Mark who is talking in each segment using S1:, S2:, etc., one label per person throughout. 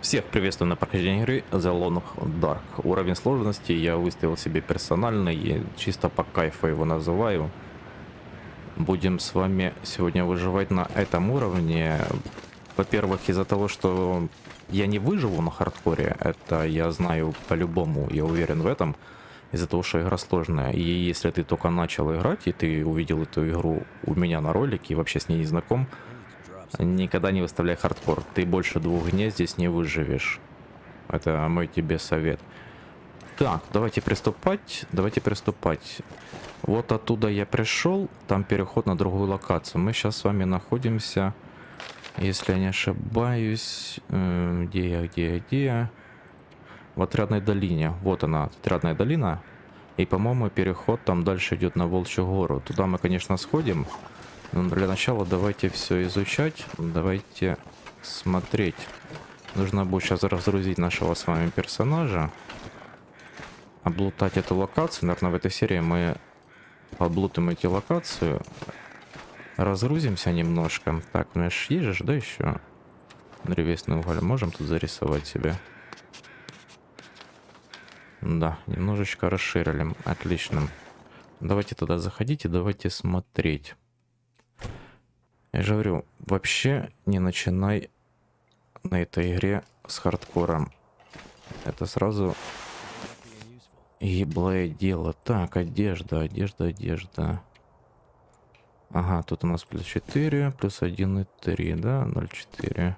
S1: Всех приветствую на прохождении игры The Long Dark. Уровень сложности я выставил себе персональный, и чисто по кайфу его называю. Будем с вами сегодня выживать на этом уровне. Во-первых, из-за того, что я не выживу на хардкоре, это я знаю по-любому, я уверен в этом. Из-за того, что игра сложная. И если ты только начал играть, и ты увидел эту игру у меня на ролике, и вообще с ней не знаком, никогда не выставляй хардкор. Ты больше 2 дней здесь не выживешь. Это мой тебе совет. Так, давайте приступать. Давайте приступать. Вот оттуда я пришел. Там переход на другую локацию. Мы сейчас с вами находимся, если я не ошибаюсь. Где я? В Отрядной долине. Вот она, Отрядная долина. И, по-моему, переход там дальше идет на Волчью гору. Туда мы, конечно, сходим. Но для начала давайте все изучать. Давайте смотреть. Нужно будет сейчас разгрузить нашего с вами персонажа. Облутать эту локацию. Наверное, в этой серии мы облутаем эти локацию. Разгрузимся немножко. Так, у меня ж есть же, да, еще древесный уголь. Можем тут зарисовать себе? Да, немножечко расширили. Отлично. Давайте туда заходить и давайте смотреть. Я же говорю, вообще не начинай на этой игре с хардкором. Это сразу еблое дело. Так, одежда. Ага, тут у нас плюс 4, плюс 1,3, да, 0,4.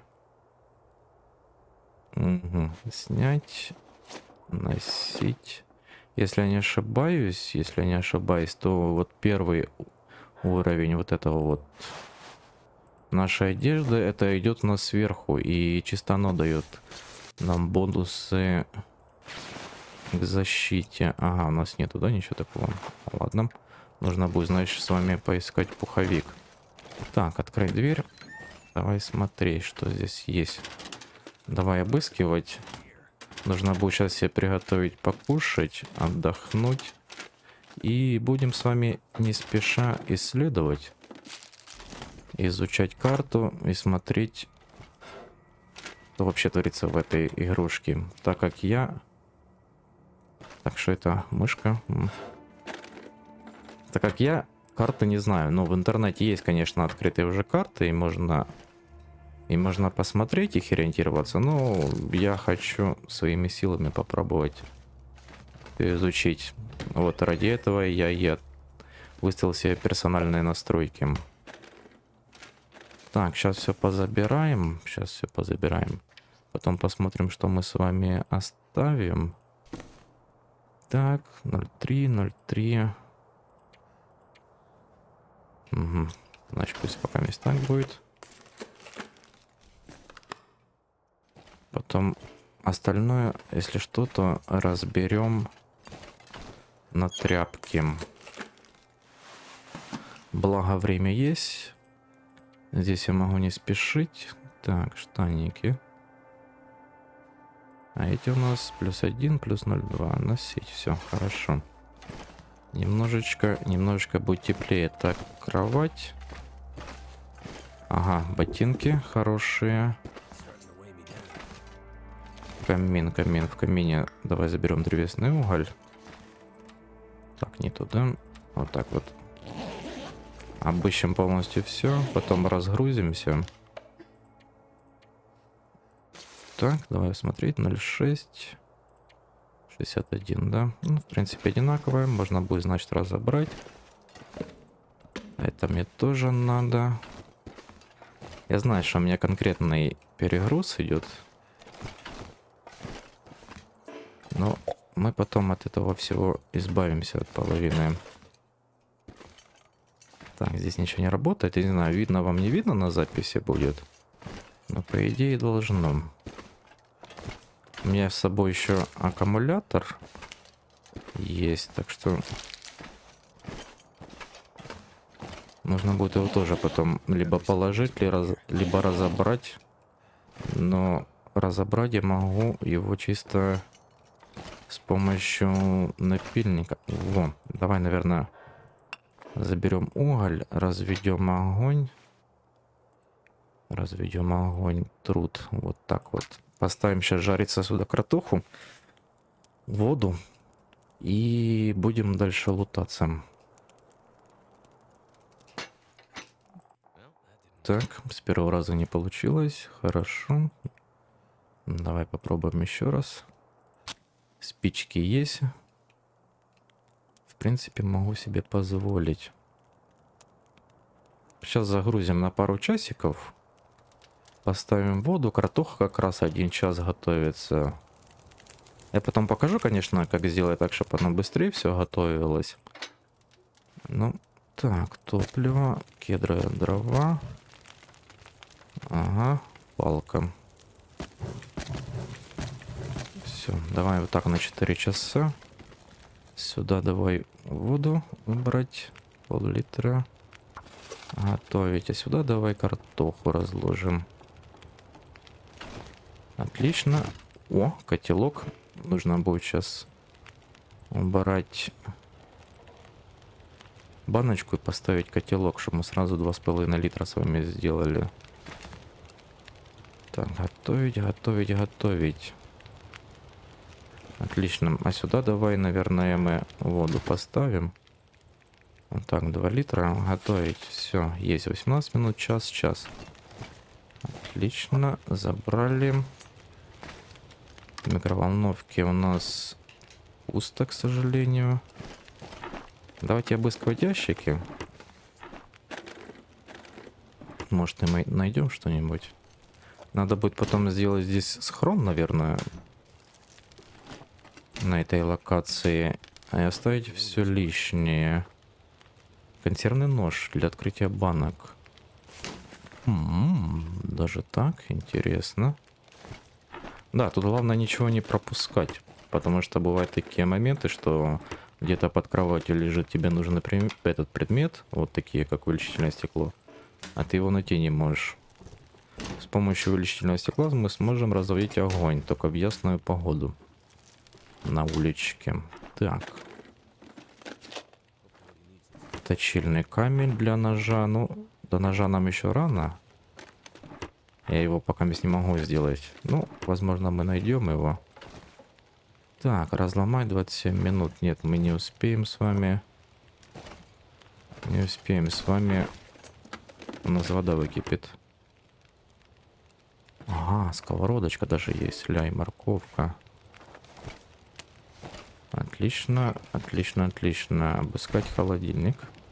S1: Угу. Снять, носить. Если я не ошибаюсь, то вот первый уровень вот этого вот нашей одежды, это идет у нас сверху, и чисто оно дает нам бонусы к защите. Ага, у нас нету, да, ничего такого. Ладно, нужно будет, значит, с вами поискать пуховик. Так, открыть дверь. Давай смотреть, что здесь есть. Давай обыскивать. Нужно будет сейчас себе приготовить покушать, отдохнуть. И будем с вами не спеша исследовать. Изучать карту и смотреть, что вообще творится в этой игрушке. Так как я... Так, что это? Мышка? Так как я карты не знаю. Но в интернете есть, конечно, открытые уже карты. И можно посмотреть их, ориентироваться. Но я хочу своими силами попробовать изучить. Вот ради этого я выставил себе персональные настройки. Так, сейчас все позабираем. Потом посмотрим, что мы с вами оставим. Так, 0,3. Угу. Значит, пусть пока мест так будет. Потом остальное, если что-то, разберем на тряпки. Благо время есть. Здесь я могу не спешить. Так, штаники. А эти у нас плюс 1, плюс 0,2. Носить. Все, хорошо. Немножечко будет теплее. Так, кровать. Ага, ботинки хорошие. Камин. В камине давай заберем древесный уголь. Так, не туда. Вот так вот. Обыщем полностью все, потом разгрузимся. Так, давай смотреть. 0,6. 61, да? Ну, в принципе, одинаковое. Можно будет, значит, разобрать. Это мне тоже надо. Я знаю, что у меня конкретный перегруз идет. Но мы потом от этого всего избавимся, от половины. Так, здесь ничего не работает. Я не знаю, видно вам, не видно на записи будет. Но по идее должно. У меня с собой еще аккумулятор есть, так что нужно будет его тоже потом либо положить, либо разобрать. Но разобрать я могу его чисто с помощью напильника. Во, давай, наверное, заберем уголь, разведем огонь. Труд. Вот так вот. Поставим сейчас жариться сюда картоху, воду. И будем дальше лутаться. Так, с первого раза не получилось. Хорошо. Давай попробуем еще раз. Спички есть. В принципе, могу себе позволить. Сейчас загрузим на пару часиков. Поставим воду. Картоха как раз 1 час готовится. Я потом покажу, конечно, как сделать так, чтобы оно быстрее все готовилось. Ну, так, топливо, кедровые дрова. Ага, палка. Все, давай вот так на 4 часа. Сюда давай воду выбрать. Пол-литра. Готовить. А сюда давай картоху разложим. Отлично. О, котелок. Нужно будет сейчас убрать баночку и поставить котелок, чтобы мы сразу 2,5 литра с вами сделали. Так, готовить, готовить, готовить. Отлично. А сюда давай, наверное, мы воду поставим. Вот так, 2 литра. Готовить. Все, есть 18 минут, час. Отлично. Забрали. В микроволновке у нас пусто, к сожалению. Давайте обыскивать ящики. Может, и мы найдем что-нибудь. Надо будет потом сделать здесь схрон, наверное, на этой локации. И оставить все лишнее. Консервный нож для открытия банок. Даже так? Интересно. Да, тут главное ничего не пропускать. Потому что бывают такие моменты, что где-то под кроватью лежит, тебе нужен этот предмет. Вот такие, как увеличительное стекло. А ты его найти не можешь. С помощью увеличительного стекла мы сможем разводить огонь. Только в ясную погоду. На уличке. Так. Точильный камень для ножа. Ну, до ножа нам еще рано. Я его пока не могу сделать. Ну, возможно, мы найдем его. Так, разломать 27 минут. Нет, мы не успеем с вами. Не успеем с вами. У нас вода выкипит. Ага, сковородочка даже есть. Ля и морковка. Отлично, отлично, отлично. Обыскать холодильник.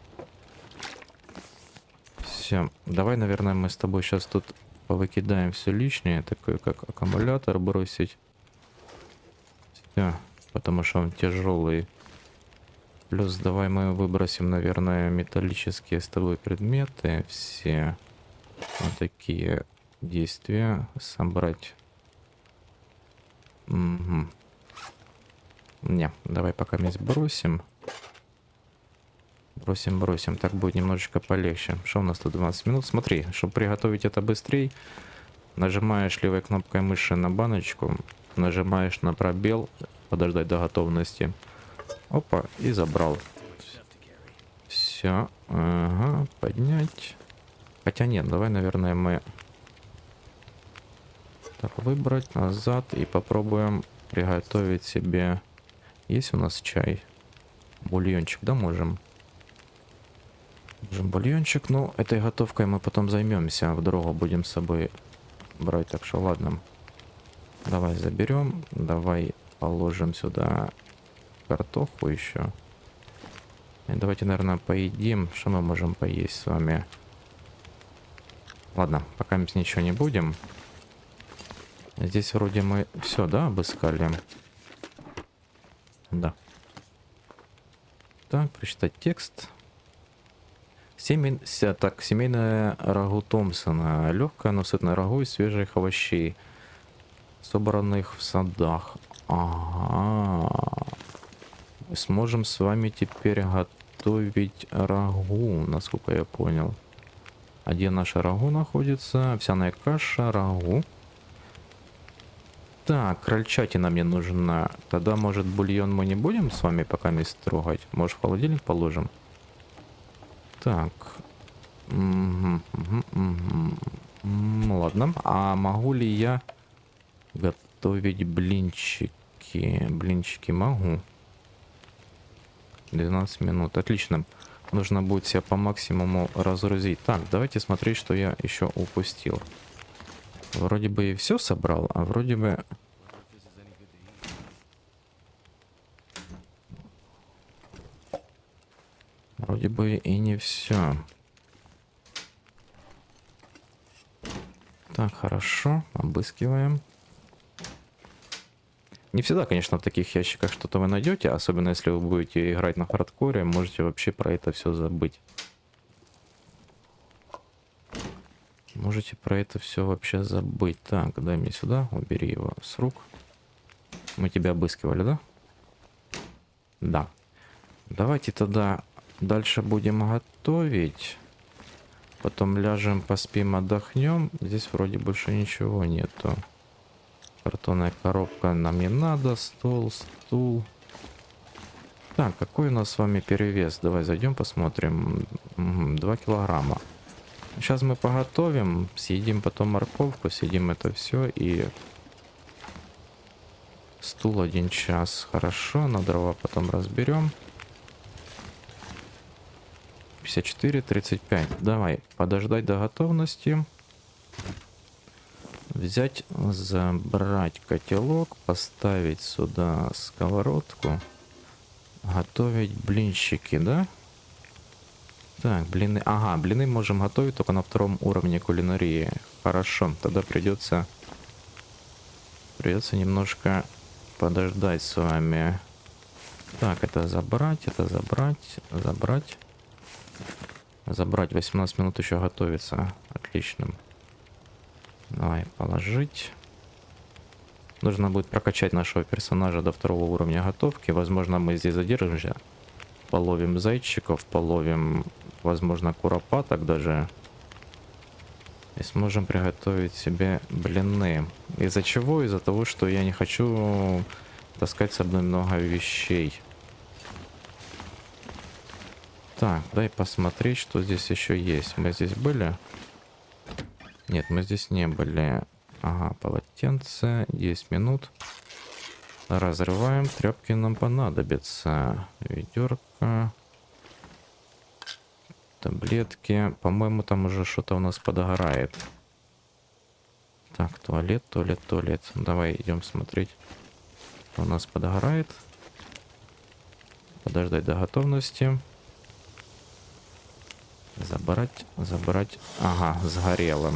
S1: Все. Давай, наверное, мы с тобой сейчас тут повыкидаем все лишнее. Такое, как аккумулятор бросить. Все. Потому что он тяжелый. Плюс давай мы выбросим, наверное, металлические с тобой предметы. Все. Вот такие действия. Собрать. Угу. Не, давай пока месть бросим. Бросим. Так будет немножечко полегче. Что у нас тут 20 минут? Смотри, чтобы приготовить это быстрее, нажимаешь левой кнопкой мыши на баночку, нажимаешь на пробел, подождать до готовности. Опа, и забрал. Все. Ага, поднять. Хотя нет, давай, наверное, мы так выбрать назад и попробуем приготовить себе. Есть у нас чай? Бульончик, да, можем? Можем бульончик. Ну, этой готовкой мы потом займемся. В дорогу будем с собой брать. Так что ладно. Давай заберем. Давай положим сюда картоху еще. И давайте, наверное, поедим. Что мы можем поесть с вами? Ладно, пока мы ничего не будем. Здесь вроде мы все, да, обыскали? Да. Так, прочитать текст. Так, семейное рагу Томпсона. Легкое, но сытное рагу из свежих овощей, собранных в садах. Ага. Мы сможем с вами теперь готовить рагу, насколько я понял. А где наша рагу находится? Овсяная каша, рагу. Так, крольчатина мне нужна. Тогда, может, бульон мы не будем с вами пока не трогать? Может, в холодильник положим? Так. Ладно. А могу ли я Готовить блинчики. Блинчики могу. 12 минут. Отлично. Нужно будет себя по максимуму разгрузить. Так, давайте смотреть, что я еще упустил. Вроде бы и все собрал, а вроде бы... Вроде бы и не все. Так, хорошо. Обыскиваем. Не всегда, конечно, в таких ящиках что-то вы найдете, особенно если вы будете играть на хардкоре, можете вообще про это все забыть. Можете про это все вообще забыть. Так, дай мне сюда, убери его с рук. Мы тебя обыскивали, да? Да. Давайте тогда дальше будем готовить. Потом ляжем, поспим, отдохнем. Здесь вроде больше ничего нету. Картонная коробка нам не надо. Стол, стул. Так, какой у нас с вами перевес? Давай зайдем, посмотрим. 2 килограмма. Сейчас мы поготовим, съедим потом морковку, съедим это все и... Стул 1 час. Хорошо, на дрова потом разберем. 54, 35. Давай, подождать до готовности. Взять, забрать котелок, поставить сюда сковородку. Готовить блинчики, да? Так, блины. Ага, блины можем готовить только на 2 уровне кулинарии. Хорошо, тогда придется немножко подождать с вами. Так, это забрать. Забрать. 18 минут еще готовится. Отлично. Давай, положить. Нужно будет прокачать нашего персонажа до 2 уровня готовки. Возможно, мы здесь задержимся. Половим зайчиков, половим, возможно, куропаток даже. И сможем приготовить себе блины. Из-за чего? Из-за того, что я не хочу таскать с собой много вещей. Так, дай посмотреть, что здесь еще есть. Мы здесь были? Нет, мы здесь не были. Ага, полотенце. 10 минут. Разрываем. Тряпки нам понадобятся. Ведерко. Таблетки. По-моему, там уже что-то у нас подгорает. Так, туалет. Давай идем смотреть. Что у нас подгорает. Подождать до готовности. Забрать. Ага, сгорело.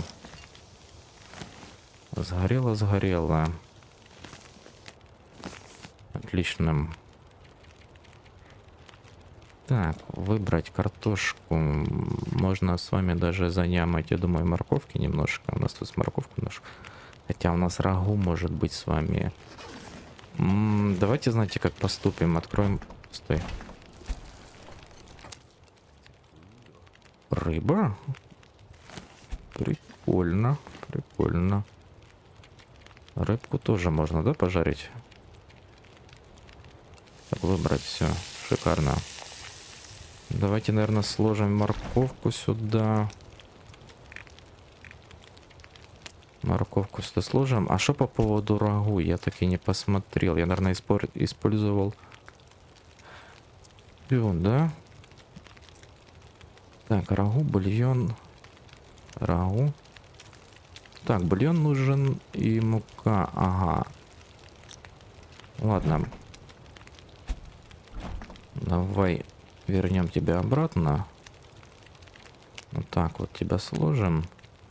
S1: Сгорело. Отлично. Так, выбрать картошку. Можно с вами даже занямать, я думаю, морковки немножко. У нас тут морковка немножко. Хотя у нас рагу может быть с вами. Давайте, знаете, как поступим. Откроем... Стой. Рыба? Прикольно. Рыбку тоже можно, да, пожарить? Так, выбрать все. Шикарно. Давайте, наверное, сложим морковку сюда. Морковку сюда сложим. А что по поводу рагу? Я так и не посмотрел. Я, наверное, использовал... да? Так, рагу, бульон. Рагу. Так, бульон нужен и мука. Ага. Ладно. Давай вернем тебя обратно. Вот так вот тебя сложим.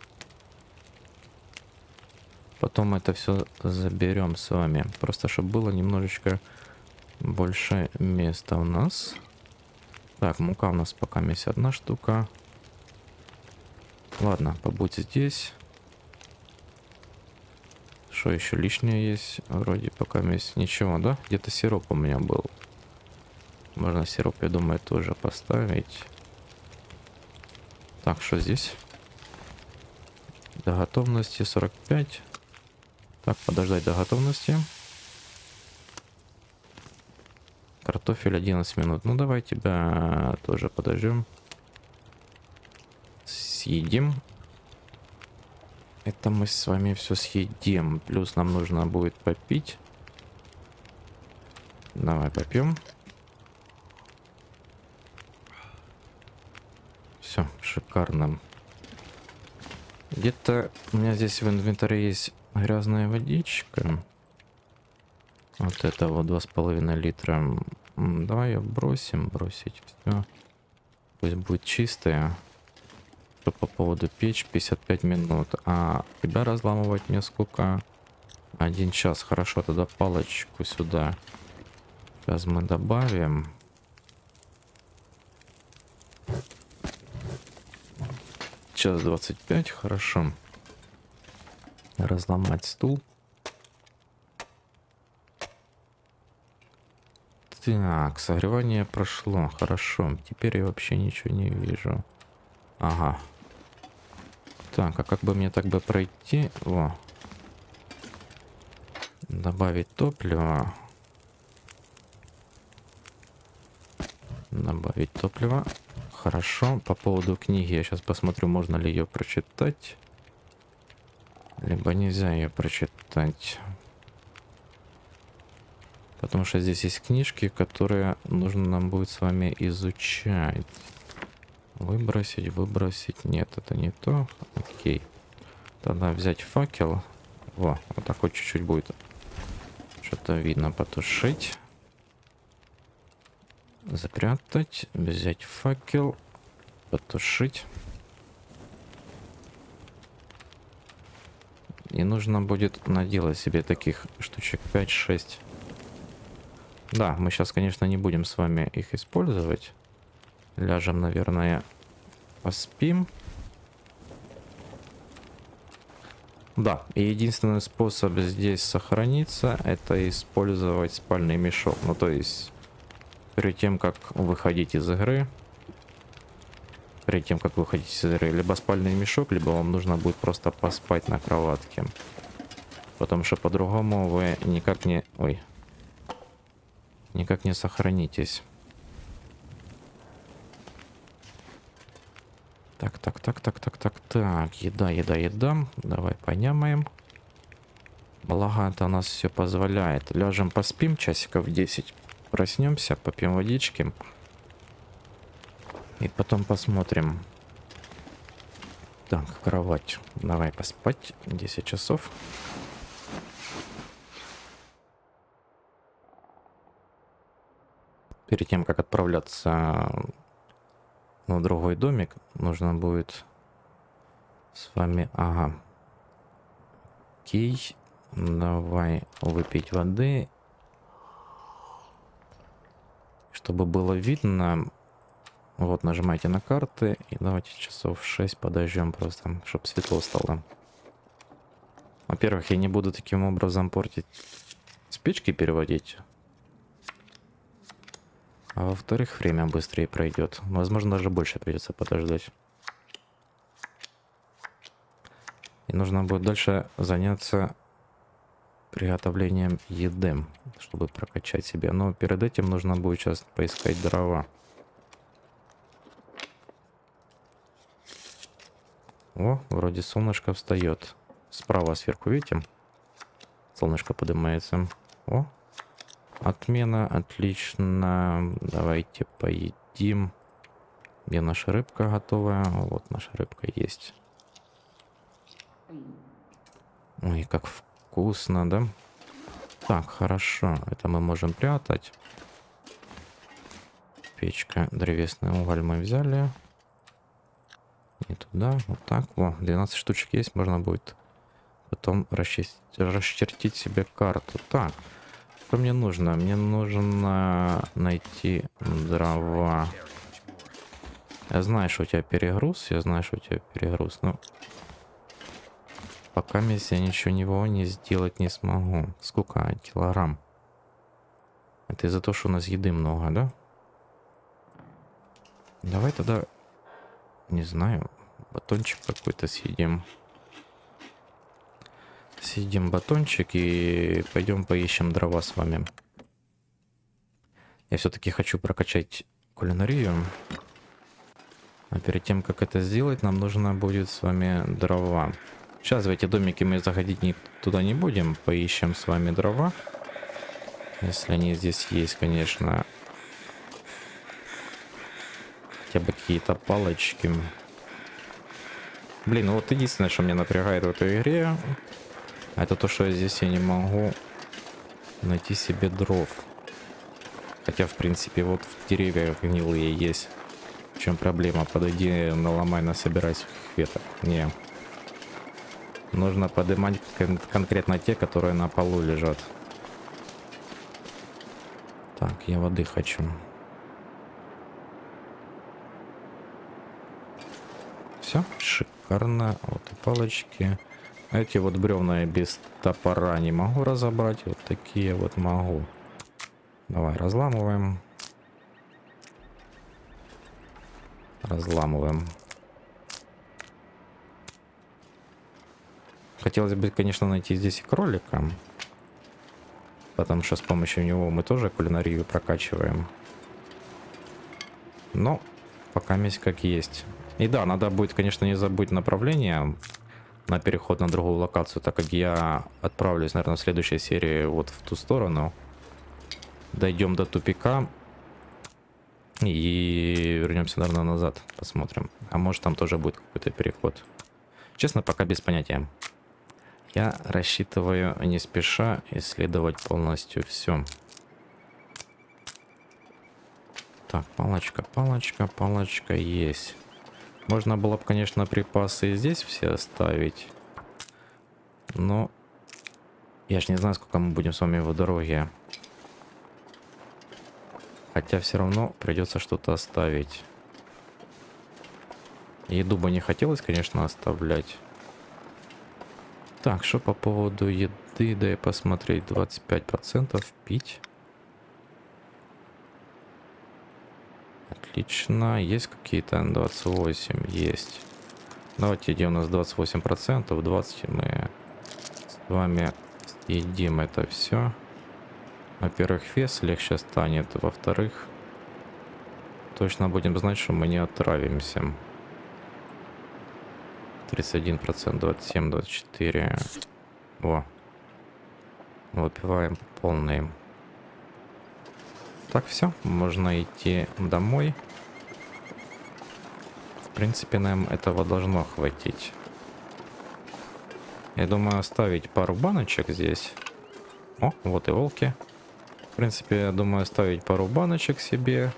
S1: Потом это все заберем с вами. Просто чтобы было немножечко больше места у нас. Так, мука у нас пока есть 1 штука. Ладно, побудь здесь. Что еще лишнее есть? Вроде пока есть ничего, да? Где-то сироп у меня был. Можно сироп, я думаю, тоже поставить. Так, что здесь? До готовности 45. Так, подождать до готовности. Картофель 11 минут. Ну, давай тебя тоже подождем. Съедим. Это мы с вами все съедим. Плюс нам нужно будет попить. Давай попьем. Все, шикарно. Где-то у меня здесь в инвентаре есть грязная водичка. Вот это вот 2,5 литра. Давай ее бросим. Бросить все. Пусть будет чистая. Что по поводу печь 55 минут. А тебя разламывать мне сколько? 1 час. Хорошо, тогда палочку сюда. Сейчас мы добавим. Час 25, хорошо. Разломать стул. Так, согревание прошло. Хорошо. Теперь я вообще ничего не вижу. Ага. Так, а как бы мне так бы пройти? Во. Добавить топливо. Добавить топливо. Хорошо. По поводу книги я сейчас посмотрю, можно ли ее прочитать. Либо нельзя ее прочитать. Потому что здесь есть книжки, которые нужно нам будет с вами изучать. Выбросить, выбросить. Нет, это не то. Окей. Тогда взять факел. Во, вот так вот чуть-чуть будет. Что-то видно. Потушить. Запрятать. Взять факел. Потушить. И нужно будет наделать себе таких штучек 5-6. Да, мы сейчас, конечно, не будем с вами их использовать. Ляжем, наверное, поспим. Да, и единственный способ здесь сохраниться, это использовать спальный мешок. Ну, то есть, перед тем, как выходить из игры, либо спальный мешок, либо вам нужно будет просто поспать на кроватке. Потому что по-другому вы никак не... Ой. Никак не сохранитесь. Так. Еда. Давай понямаем. Благо это у нас все позволяет. Ляжем поспим часиков 10. Проснемся, попьем водички. И потом посмотрим. Так, кровать. Давай поспать. 10 часов. Перед тем, как отправляться в другой домик, нужно будет с вами... Ага. Окей. Давай выпить воды. Чтобы было видно, вот нажимайте на карты. И давайте часов 6 подождем просто, чтобы светло стало. Во-первых, я не буду таким образом портить спички, переводить. А во-вторых, время быстрее пройдет. Возможно, даже больше придется подождать. И нужно будет дальше заняться приготовлением еды, чтобы прокачать себя. Но перед этим нужно будет сейчас поискать дрова. О, вроде солнышко встает. Справа сверху, видите? Солнышко поднимается. О, отмена, отлично. Давайте поедим. Где наша рыбка готовая? Вот наша рыбка есть. Ой, как вкусно, да? Так, хорошо. Это мы можем прятать. Печка, древесный уголь мы взяли. И туда, вот так. О, 12 штучек есть. Можно будет потом расчертить себе карту. Так, что мне нужно? Мне нужно найти дрова. Я знаю, что у тебя перегруз. Но пока я ничего не сделать не смогу. Сколько килограмм? Это из-за того, что у нас еды много, да? Давай тогда, не знаю, батончик какой-то съедим. Съедим батончик и пойдем поищем дрова с вами. Я все-таки хочу прокачать кулинарию. А перед тем, как это сделать, нам нужно будет с вами дрова. Сейчас в эти домики мы заходить туда не будем. Поищем с вами дрова. Если они здесь есть, конечно. Хотя бы какие-то палочки. Блин, ну вот единственное, что меня напрягает в этой игре, это то, что здесь я не могу найти себе дров. Хотя, в принципе, вот в деревьях гнилые есть. В чем проблема? Подойди, наломай, насобирай сухих веток. Не. Нужно поднимать конкретно те, которые на полу лежат. Так, я воды хочу. Все, шикарно. Вот и палочки. Эти вот бревна я без топора не могу разобрать. Вот такие вот могу. Давай, разламываем. Разламываем. Хотелось бы, конечно, найти здесь и кролика. Потому что с помощью него мы тоже кулинарию прокачиваем. Но пока месть как есть. И да, надо будет, конечно, не забыть направление на переход на другую локацию, так как я отправлюсь, наверное, в следующей серии вот в ту сторону. Дойдем до тупика и вернемся, наверное, назад. Посмотрим. А может, там тоже будет какой-то переход. Честно, пока без понятия. Я рассчитываю не спеша исследовать полностью все. Так, палочка, палочка, палочка есть. Можно было бы, конечно, припасы и здесь все оставить. Но я ж не знаю, сколько мы будем с вами в дороге. Хотя все равно придется что-то оставить. Еду бы не хотелось, конечно, оставлять. Так, что по поводу еды, дай посмотреть, 25% пить. Отлично, есть какие-то 28, есть. Давайте, где у нас 28%, 20 мы с вами съедим это все. Во-первых, вес легче станет, во-вторых, точно будем знать, что мы не отравимся. 31%, 27, 24. О. Выпиваем полный. Так, все, можно идти домой. В принципе, нам этого должно хватить. Я думаю, оставить пару баночек здесь. О, вот и волки. В принципе, я думаю, оставить пару баночек себе.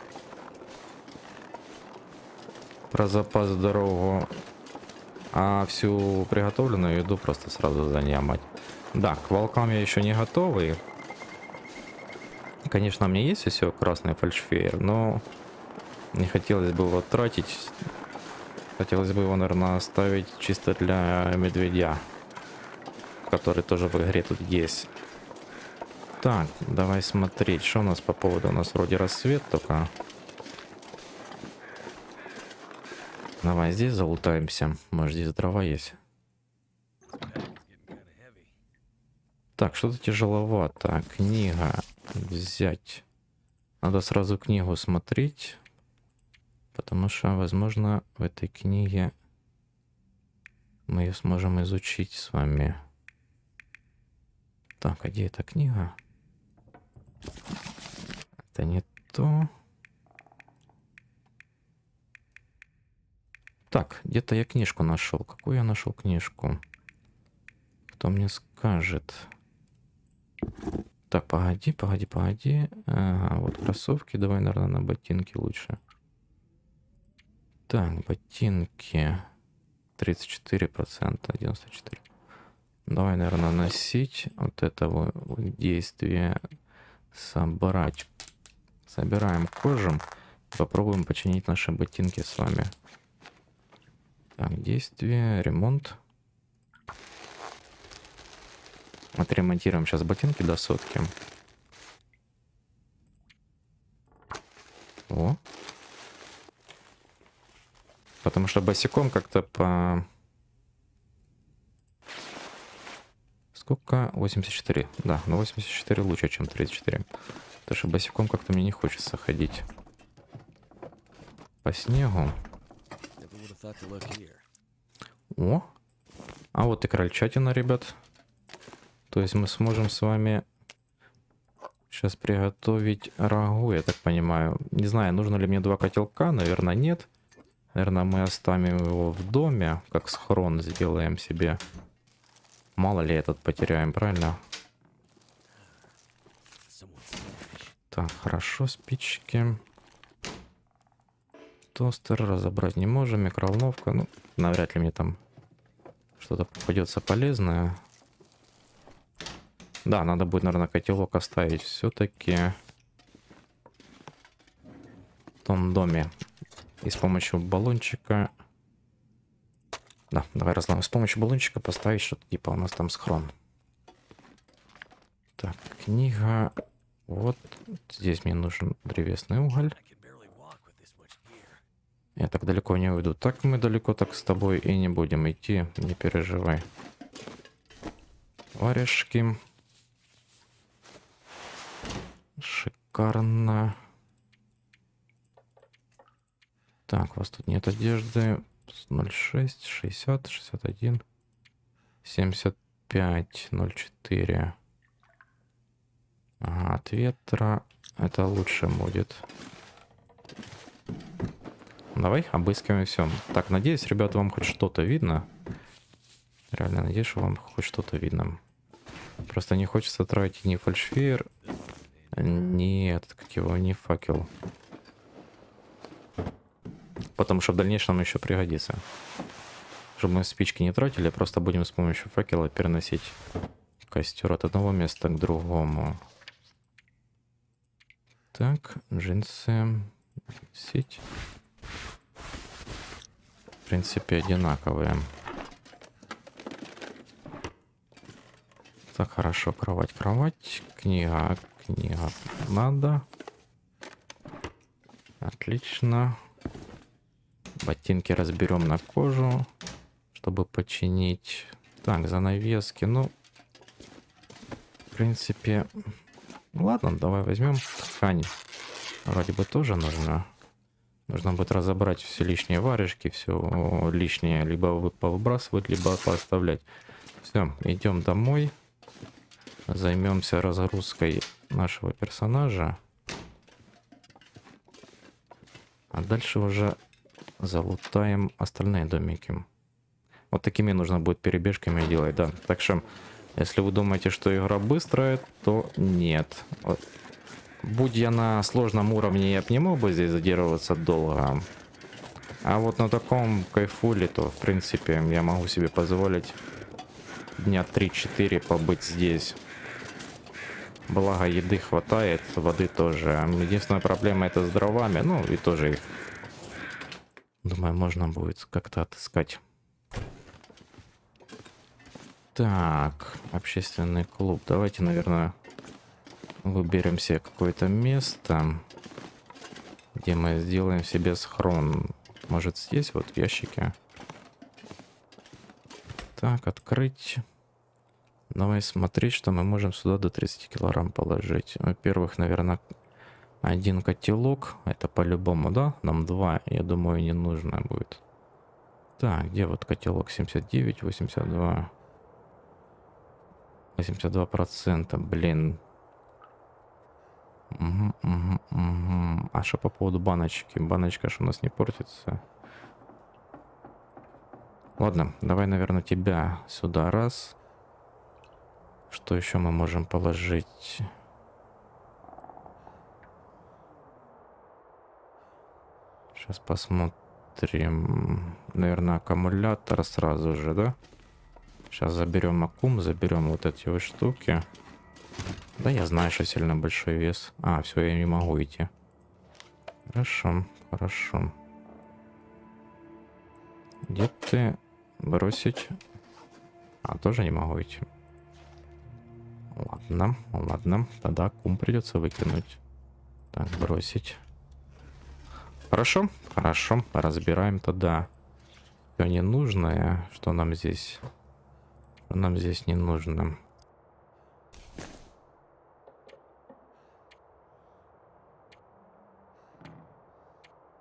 S1: Про запас дорогу. А всю приготовленную еду просто сразу занимать. Да, к волкам я еще не готовый. Конечно, у меня есть все красный фальшфейер, но не хотелось бы его тратить. Хотелось бы его, наверное, оставить чисто для медведя, который тоже в игре тут есть. Так, давай смотреть, что у нас по поводу. У нас вроде рассвет только. Давай здесь залутаемся. Может, здесь дрова есть. Так, что-то тяжеловато. Книга взять. Надо сразу книгу смотреть. Потому что, возможно, в этой книге мы ее сможем изучить с вами. Так, а где эта книга? Это не то. Так, где-то я книжку нашел. Какую я нашел книжку? Кто мне скажет? Так, погоди, погоди, погоди. Ага, вот кроссовки. Давай, наверное, на ботинки лучше. Так, ботинки. 34%, 94%. Давай, наверное, носить. Вот это вот действие. Собрать. Собираем кожу. Попробуем починить наши ботинки с вами. Так, действие, ремонт. Отремонтируем сейчас ботинки до сотки. О. Потому что босиком как-то по... Сколько? 84. Да, но 84 лучше, чем 34. Потому что босиком как-то мне не хочется ходить по снегу. О! А вот и крольчатина, ребят. То есть мы сможем с вами сейчас приготовить рагу, я так понимаю. Не знаю, нужно ли мне 2 котелка, наверное, нет. Наверное, мы оставим его в доме, как схрон сделаем себе. Мало ли этот потеряем, правильно? Так, хорошо, спички. Тостер разобрать не можем, микроволновка. Ну, навряд ли мне там что-то попадется полезное. Да, надо будет, наверное, котелок оставить все-таки в том доме. И с помощью баллончика... Да, давай разломим. С помощью баллончика поставить что-то типа у нас там схрон. Так, книга. Вот здесь мне нужен древесный уголь. Я так далеко не уйду. Так мы далеко так с тобой и не будем идти, не переживай. Варежки. Шикарно. Так, у вас тут нет одежды. 06, 60, 61, 75, 04. Ага, от ветра это лучше будет. Давай обыскиваем все. Так, надеюсь, ребят, вам хоть что-то видно. Реально надеюсь, что вам хоть что-то видно. Просто не хочется тратить ни фальшфейер, нет, как его, не факел. Потому что в дальнейшем еще пригодится. Чтобы мы спички не тратили, просто будем с помощью факела переносить костер от одного места к другому. Так, джинсы, сеть. В принципе, одинаковые. Так, хорошо, кровать. Книга надо. Отлично. Ботинки разберем на кожу, чтобы починить. Так, занавески. Ну, в принципе, ладно, давай возьмем ткань. Вроде бы тоже нужно. Нужно будет разобрать все лишние варежки, все лишнее либо повыбрасывать, либо поставлять. Все, идем домой. Займемся разгрузкой нашего персонажа. А дальше уже залутаем остальные домики. Вот такими нужно будет перебежками делать, да. Так что, если вы думаете, что игра быстрая, то нет. Вот. Будь я на сложном уровне, я бы не мог бы здесь задерживаться долго. А вот на таком кайфуле, то, в принципе, я могу себе позволить дня 3-4 побыть здесь. Благо, еды хватает, воды тоже. Единственная проблема это с дровами. Ну, и тоже их, думаю, можно будет как-то отыскать. Так, общественный клуб. Давайте, наверное, выберем себе какое-то место, где мы сделаем себе схрон. Может, здесь, вот в ящике. Так, открыть. Давай смотреть, что мы можем сюда до 30 килограмм положить. Во-первых, наверное, один котелок. Это по-любому, да? Нам 2, я думаю, не нужно будет. Так, где вот котелок? 79, 82. 82%, блин. Угу. А что по поводу баночки? Баночка ж у нас не портится. Ладно, давай, наверное, тебя сюда раз. Что еще мы можем положить? Сейчас посмотрим. Наверное, аккумулятор сразу же, да? Сейчас заберем аккум, заберем вот эти вот штуки. Да, я знаю, что сильно большой вес. А, все, я не могу идти. Хорошо, хорошо. Где ты? Бросить? А, тоже не могу идти. Ладно, ладно. Тогда кум придется выкинуть. Так, бросить. Хорошо, хорошо. Разбираем тогда все ненужное. Что нам здесь? Что нам здесь не нужно?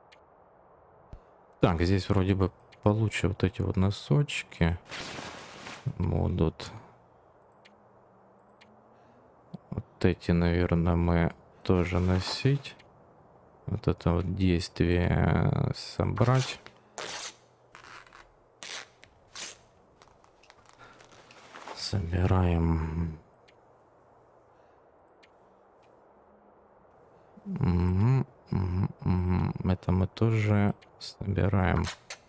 S1: Так, здесь вроде бы получше вот эти вот носочки. будут. Вот эти, наверное, мы тоже носить. Вот это вот действие собрать. Собираем. Это мы тоже собираем.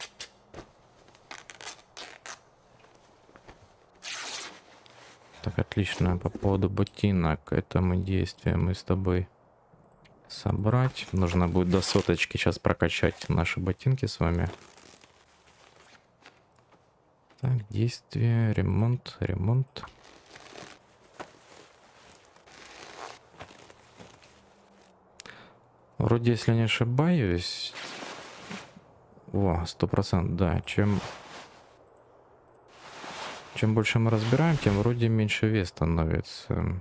S1: Так, отлично. По поводу ботинок. Это мы действие мы с тобой собрать. Нужно будет до соточки сейчас прокачать наши ботинки с вами. Так, действие, ремонт, ремонт. Вроде, если не ошибаюсь... О, 100%, да. Чем больше мы разбираем, тем вроде меньше вес становится.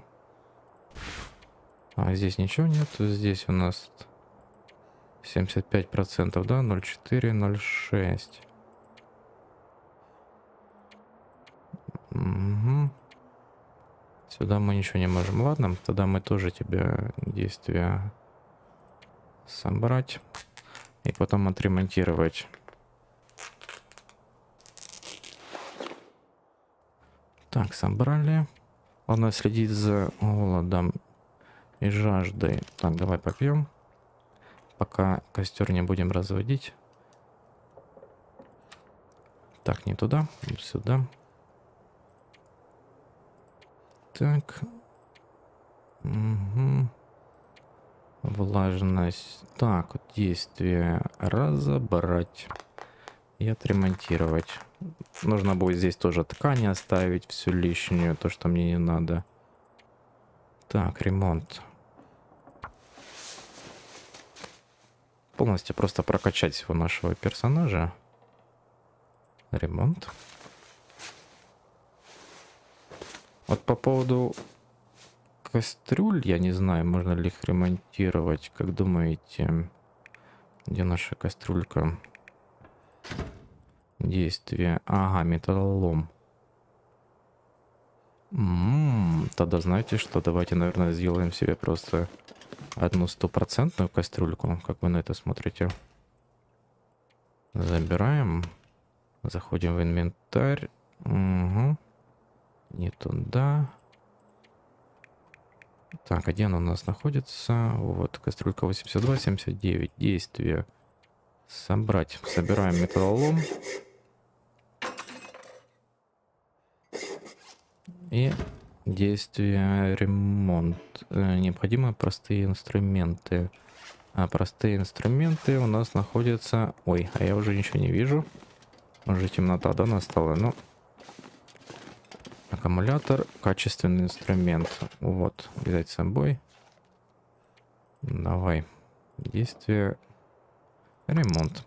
S1: А здесь ничего нет. Здесь у нас 75%, да? 0,4, 0,6. Угу. Сюда мы ничего не можем. Ладно, тогда мы тоже тебе действия собрать и потом отремонтировать. Так, собрали. Главное следить за голодом и жаждой. Так, давай попьем. Пока костер не будем разводить. Так, не туда, сюда. Так. Угу. Влажность. Так, действие разобрать и отремонтировать. Нужно будет здесь тоже ткани оставить, всю лишнюю, то, что мне не надо. Так, ремонт. Полностью просто прокачать всего нашего персонажа. Ремонт. Вот по поводу кастрюль, я не знаю, можно ли их ремонтировать. Как думаете, где наша кастрюлька? Действие. Ага, металлолом. Тогда знаете что? Давайте, наверное, сделаем себе просто одну 100% кастрюльку. Как вы на это смотрите? Забираем. Заходим в инвентарь. Угу. Не туда. Так, а где она у нас находится? Вот, кастрюлька 82-79. Действие. Собрать. Собираем металлолом. И действие ремонт. Необходимы простые инструменты. А простые инструменты у нас находятся... Ой, а я уже ничего не вижу. Уже темнота, да, настала? Ну, аккумулятор, качественный инструмент. Вот, взять с собой. Давай. Действие. Ремонт.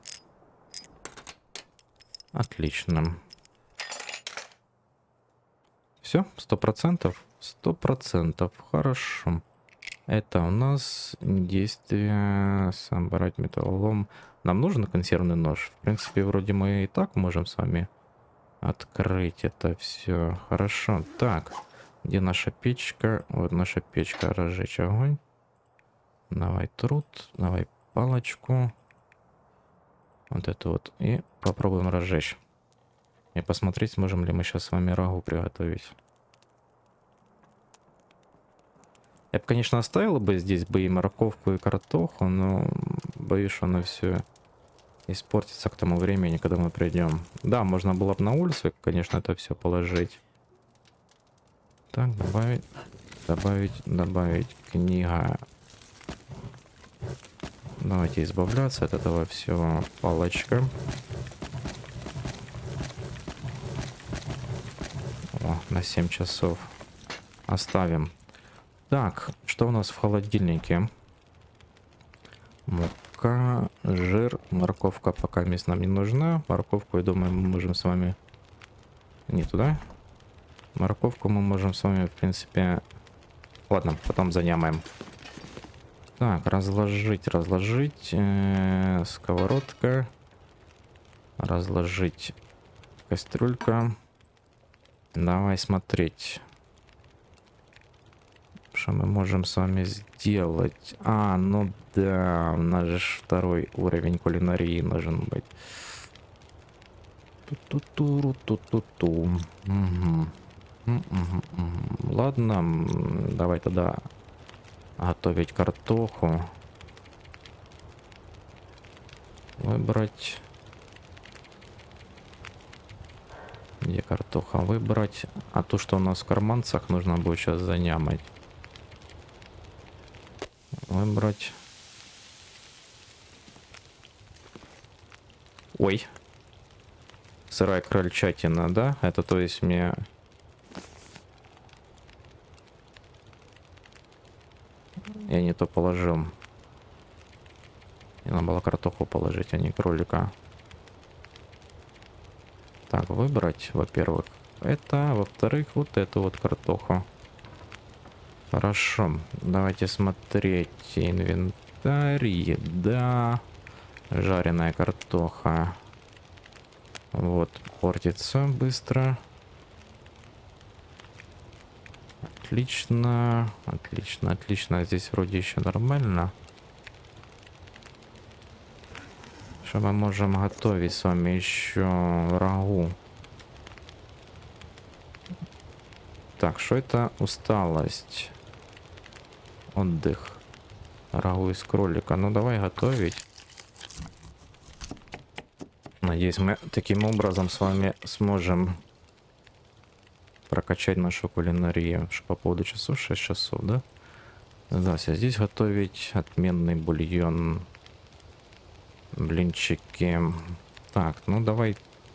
S1: Отлично. Все, 100%. 100%. Хорошо. Это у нас действие собрать металлолом. Нам нужен консервный нож? В принципе, вроде мы и так можем с вами открыть это все. Хорошо. Так, где наша печка? Вот наша печка. Разжечь огонь. Давай труд. Давай палочку. Вот это вот. И попробуем разжечь. И посмотреть, сможем ли мы сейчас с вами рагу приготовить. Я бы, конечно, оставил бы здесь бы и морковку, и картоху, но боюсь, что оно все испортится к тому времени, когда мы придем. Да, можно было бы на улицу, конечно, это все положить. Так, добавить, добавить книга. Давайте избавляться от этого всего. Палочка. О, на 7 часов оставим. Так, что у нас в холодильнике? Мука, жир, морковка пока мест нам не нужна. Морковку, я думаю, мы можем с вами... Не туда. Морковку мы можем с вами, в принципе... Ладно, потом занимаем. Так, разложить. Сковородка. Разложить кастрюлька. Давай смотреть. Что мы можем с вами сделать? А, ну да, у нас же второй уровень кулинарии должен быть. Ту-ту-туру-ту-ту-ту. Мгм. Ладно, давай тогда готовить картоху. Выбрать. Где картоха? Выбрать. А то, что у нас в карманцах, нужно будет сейчас занямать. Выбрать. Ой. Сырая крольчатина, да? Это то есть мне... Я не то положил. И надо было картоху положить, а не кролика. Так, выбрать, во-первых, это, во-вторых, вот эту вот картоху. Хорошо, давайте смотреть. Инвентарь, еда, жареная картоха. Вот, портится быстро. Отлично, отлично, отлично. Здесь вроде еще нормально. Что мы можем готовить с вами еще? Рагу. Так, что это? Усталость. Отдых. Рагу из кролика. Ну, давай готовить. Надеюсь, мы таким образом с вами сможем прокачать нашу кулинарию. По поводу часов, 6 часов, да? Да, здесь готовить отменный бульон. Блинчики. Так, ну давай.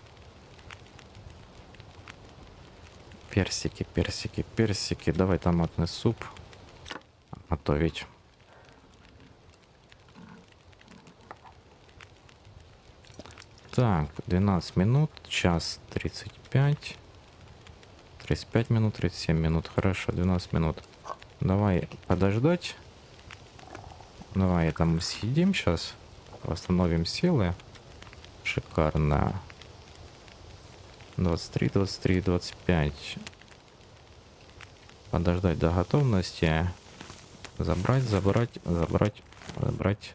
S1: Персики, персики, персики. Давай томатный суп готовить. Так, 12 минут, час 35. 35 минут, 37 минут. Хорошо, 12 минут. Давай подождать. Давай там съедим сейчас. Восстановим силы. Шикарно. 23, 23, 25. Подождать до готовности. Забрать, забрать, забрать, забрать.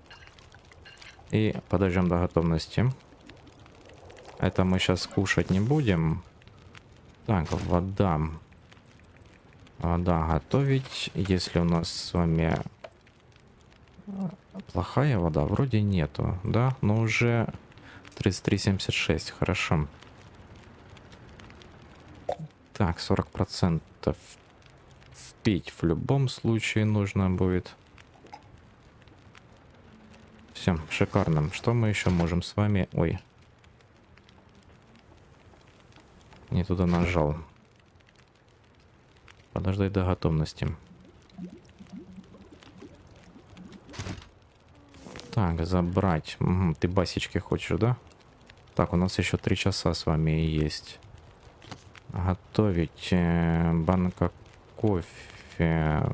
S1: И подождем до готовности. Это мы сейчас кушать не будем. Так, вода. Вода готовить. Если у нас с вами плохая вода, вроде нету, да? Но уже 33,76, хорошо. Так, 40%. Пить в любом случае нужно будет. Все, шикарно. Что мы еще можем с вами... Ой. Не туда нажал. Подождать до готовности. Так, забрать. Угу, ты басички хочешь, да? Так, у нас еще 3 часа с вами есть. Готовить банка кофе.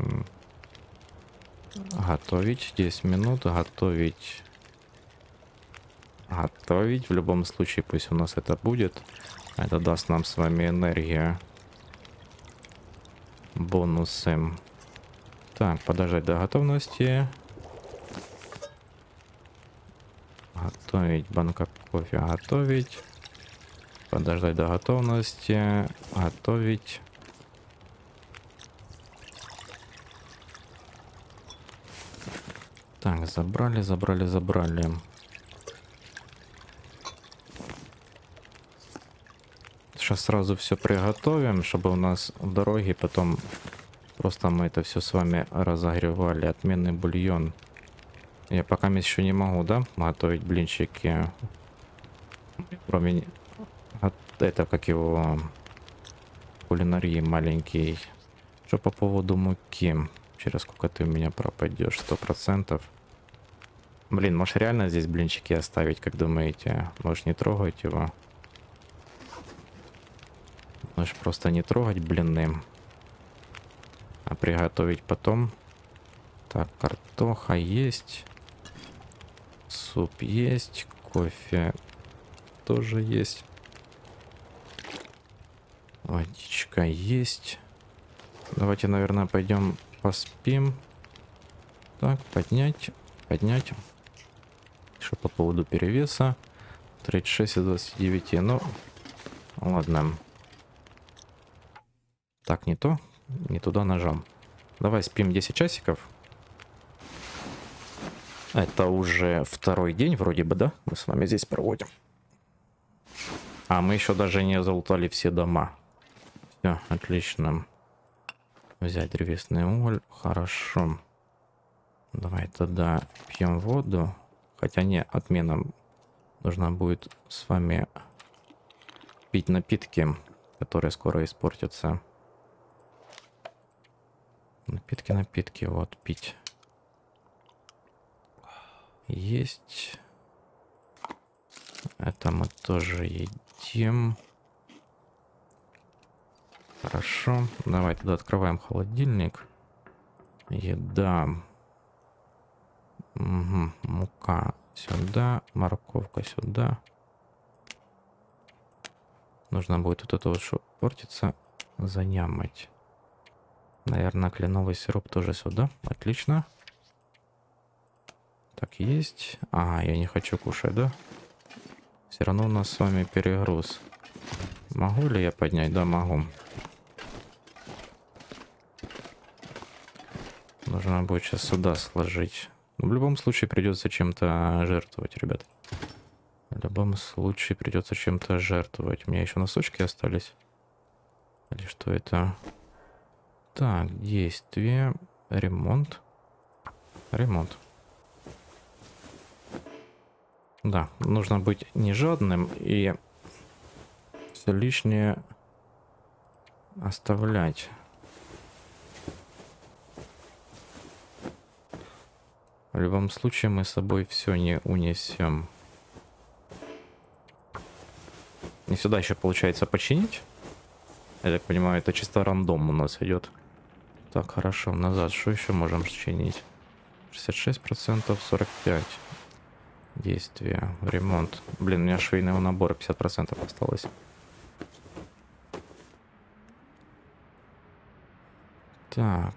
S1: Готовить 10 минут. Готовить. Готовить. В любом случае, пусть у нас это будет. Это даст нам с вами энергию. Бонусы. Так, подождать до готовности. Готовить банка кофе. Готовить. Подождать до готовности. Готовить. Так, забрали, забрали, забрали. Сейчас сразу все приготовим, чтобы у нас в дороге потом просто мы это все с вами разогревали. Отменный бульон. Я пока еще не могу, да, готовить блинчики. Кроме это, как его, кулинарии маленький. Что по поводу муки? Через сколько ты у меня пропадешь? 100%. Блин, может реально здесь блинчики оставить, как думаете? Может не трогать его? Может просто не трогать блины, а приготовить потом. Так, картоха есть. Суп есть. Кофе тоже есть. Водичка есть. Давайте, наверное, пойдем поспим. Так, поднять. Что по поводу перевеса? 36 из 29. Ну, ладно. Так, не то. Не туда нажал. Давай спим 10 часиков. Это уже второй день вроде бы, да? Мы с вами здесь проводим. А мы еще даже не залутали все дома. Все, отлично. Взять древесный уголь. Хорошо. Давай тогда пьем воду. Хотя не, отмена. Нужно будет с вами пить напитки, которые скоро испортятся. Напитки, вот, пить. Есть. Это мы тоже едим. Хорошо. Давай тогда открываем холодильник. Еда. Угу. Мука сюда. Морковка сюда. Нужно будет вот это вот, что портится, занямать. Наверное, кленовый сироп тоже сюда. Отлично. Так, есть. А, я не хочу кушать, да? Все равно у нас с вами перегруз. Могу ли я поднять? Да, могу. Нужно будет сейчас сюда сложить. Но в любом случае придется чем-то жертвовать, ребят. В любом случае придется чем-то жертвовать. У меня еще носочки остались. Или что это? Так, действие. Ремонт. Ремонт. Да, нужно быть не жадным и все лишнее оставлять. В любом случае мы с собой все не унесем. Не сюда еще получается починить. Я так понимаю, это чисто рандом у нас идет. Так, хорошо, назад. Что еще можем починить? 66%, 45%. Действие, ремонт. Блин, у меня швейного набора 50% осталось. Так.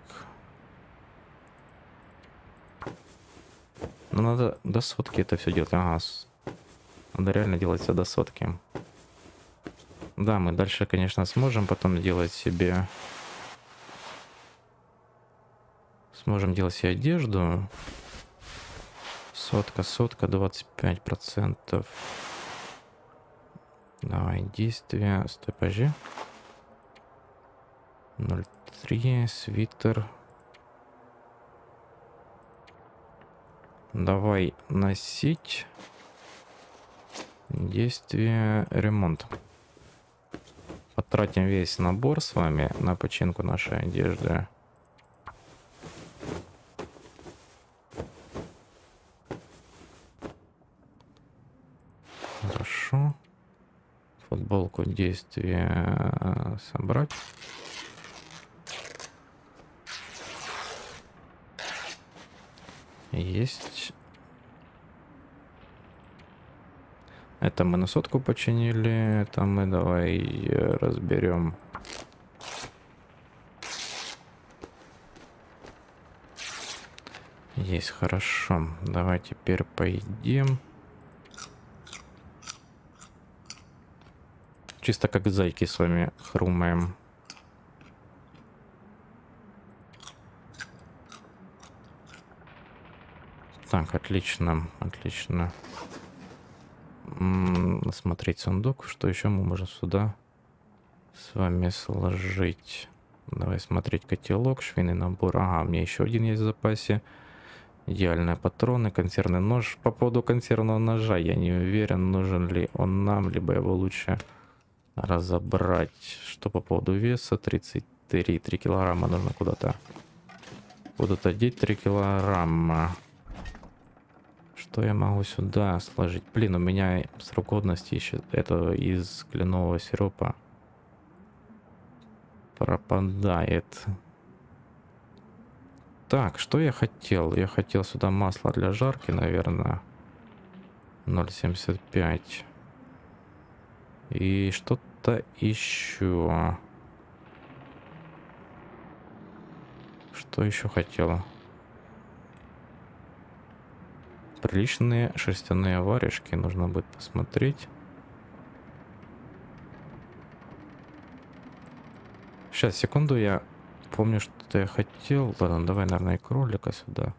S1: Ну, надо до сотки это все делать. Ага. Надо реально делать все до сотки. Да, мы дальше, конечно, сможем потом делать себе... Сможем делать себе одежду. Сотка, 25%. Давай, действие. Стой, подожди. 0,3, свитер. Давай носить. Действие, ремонт. Потратим весь набор с вами на починку нашей одежды. Хорошо. Футболку действия собрать. Есть. Это мы на сотку починили. Это мы давай разберем. Есть, хорошо. Давай теперь поедим. Чисто как зайки с вами хрумаем. Так, отлично, отлично. Смотреть сундук. Что еще мы можем сюда с вами сложить? Давай смотреть котелок, швейный набор. Ага, у меня еще один есть в запасе. Идеальные патроны, консервный нож. По поводу консервного ножа я не уверен, нужен ли он нам, либо его лучше разобрать. Что по поводу веса? 33, 3 килограмма нужно куда-то. Куда-то деть 3 килограмма. Что я могу сюда сложить? Блин, у меня срок годности еще это из кленового сиропа пропадает. Так, что я хотел? Я хотел сюда масло для жарки, наверное. 0,75. И что-то еще. Что еще хотела? Приличные шерстяные варежки. Нужно будет посмотреть. Сейчас, секунду, я помню, что я хотел. Ладно, давай, наверное, и кролика сюда.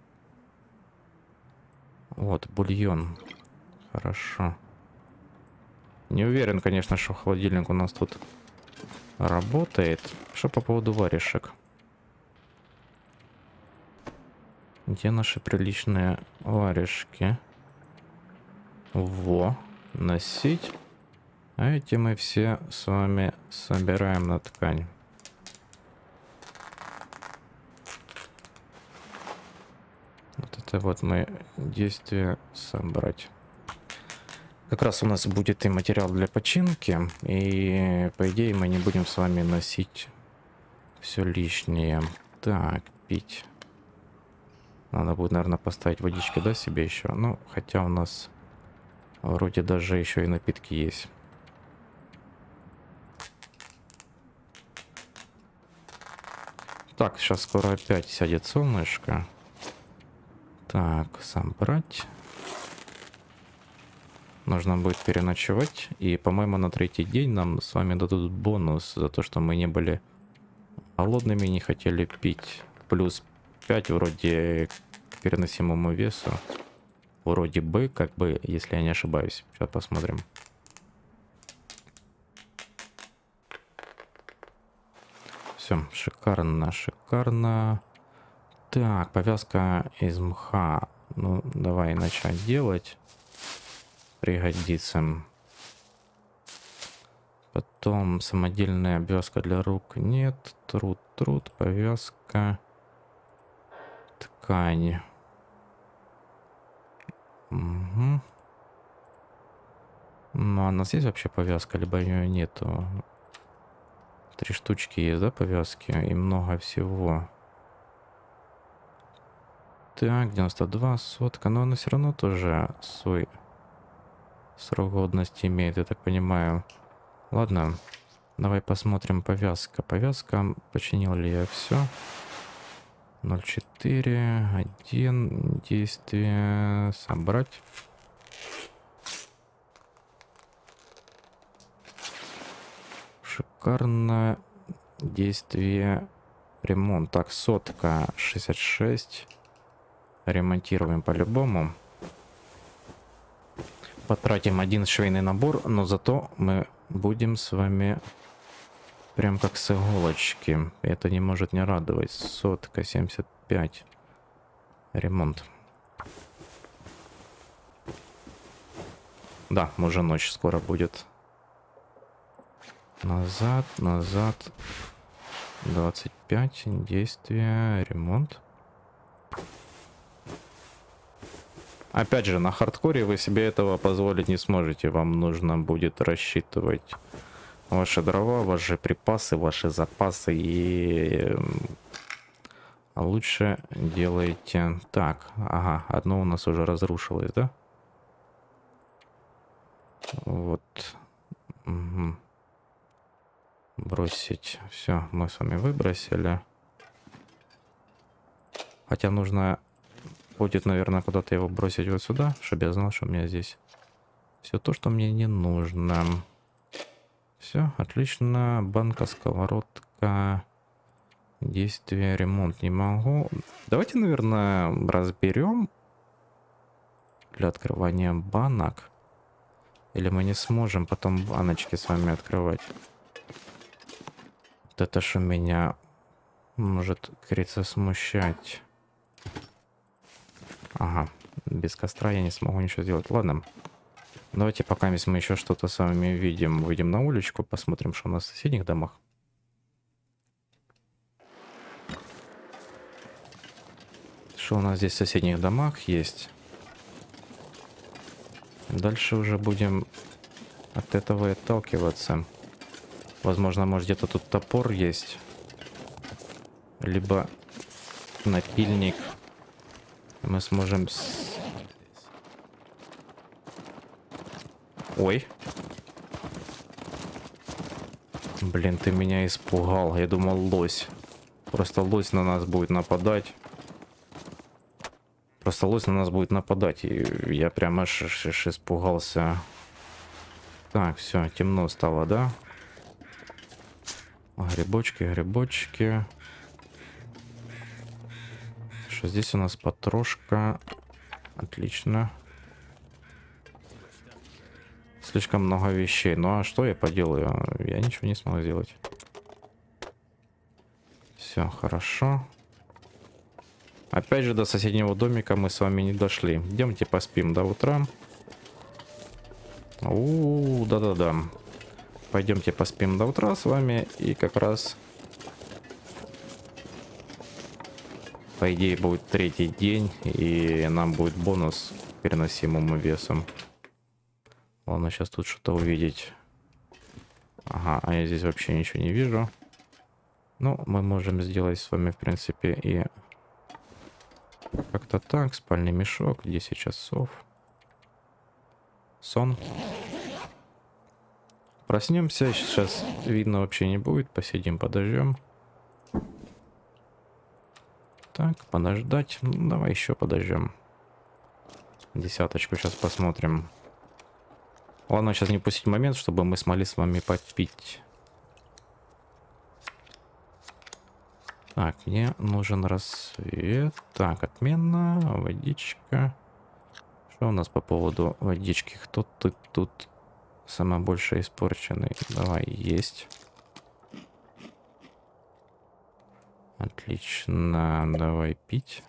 S1: Вот, бульон. Хорошо. Не уверен, конечно, что холодильник у нас тут работает. Что по поводу варежек? Где наши приличные варежки? Во, носить. А эти мы все с вами собираем на ткань. Вот это вот мы действие собрать. Как раз у нас будет и материал для починки, и по идее мы не будем с вами носить все лишнее. Так, пить. Надо будет, наверное, поставить водички, да, себе еще. Ну, хотя у нас вроде даже еще и напитки есть. Так, сейчас скоро опять сядет солнышко. Так, собрать. Нужно будет переночевать. И, по-моему, на третий день нам с вами дадут бонус за то, что мы не были голодными, не хотели пить. Плюс 5 вроде к переносимому весу. Вроде бы, как бы, если я не ошибаюсь. Сейчас посмотрим. Все, шикарно, шикарно. Так, повязка из мха. Ну, давай начать делать. Пригодится. Потом самодельная обвязка для рук. Нет. Труд, повязка. Ткань. Угу. Ну, а у нас есть вообще повязка, либо ее нету? 3 штучки есть, да, повязки? И много всего. Так, 92, сотка. Но она все равно тоже свой срок годности имеет, я так понимаю. Ладно, давай посмотрим повязка. Повязка, починил ли я все? 0,4, 1, действие, собрать. Шикарно. Действие, ремонт. Так, сотка, 66. Ремонтируем по-любому. Потратим один швейный набор, но зато мы будем с вами прям как с иголочки. Это не может не радовать. Сотка, 75. Ремонт. Да, уже ночь скоро будет. Назад, назад. 25. Действие, ремонт. Опять же, на хардкоре вы себе этого позволить не сможете. Вам нужно будет рассчитывать ваши дрова, ваши припасы, ваши запасы. И лучше делайте так. Ага, одно у нас уже разрушилось, да? Вот. Угу. Бросить. Все, мы с вами выбросили. Хотя нужно будет, наверное, куда-то его бросить вот сюда, чтобы я знал, что у меня здесь все то, что мне не нужно. Все, отлично. Банка, сковородка. Действие, ремонт не могу. Давайте, наверное, разберем для открывания банок. Или мы не сможем потом баночки с вами открывать. Вот это что меня может, как говорится, смущать. Ага, без костра я не смогу ничего сделать. Ладно, давайте пока мы еще что-то с вами видим. Выйдем на уличку, посмотрим, что у нас в соседних домах. Что у нас здесь в соседних домах есть. Дальше уже будем от этого и отталкиваться. Возможно, может где-то тут топор есть. Либо напильник. Мы сможем... Ой. Блин, ты меня испугал. Я думал, лось. Просто лось на нас будет нападать. Просто лось на нас будет нападать. И я прям аж испугался. Так, все, темно стало, да? Грибочки, грибочки. Что здесь у нас потрошка? Отлично. Слишком много вещей. Ну а что я поделаю? Я ничего не смог сделать. Все, хорошо. Опять же, до соседнего домика мы с вами не дошли. Идемте поспим до утра. Да-да-да. Пойдемте поспим до утра с вами. И как раз, по идее, будет третий день. И нам будет бонус к переносимому весу. Ладно, сейчас тут что-то увидеть. Ага, а я здесь вообще ничего не вижу. Ну, мы можем сделать с вами, в принципе, и как-то так. Спальный мешок, 10 часов. Сон. Проснемся, сейчас видно вообще не будет. Посидим, подождем. Так, подождать. Ну, давай еще подождем. Десяточку сейчас посмотрим. Ладно, сейчас не пустить момент, чтобы мы смогли с вами попить. Так, мне нужен рассвет. Так, отменно. Водичка. Что у нас по поводу водички? Кто тут самый больше испорченный? Давай, есть. Отлично, давай пить.